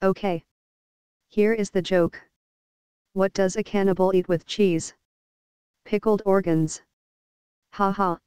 Okay. Here is the joke. What does a cannibal eat with cheese? Pickled organs. Ha ha.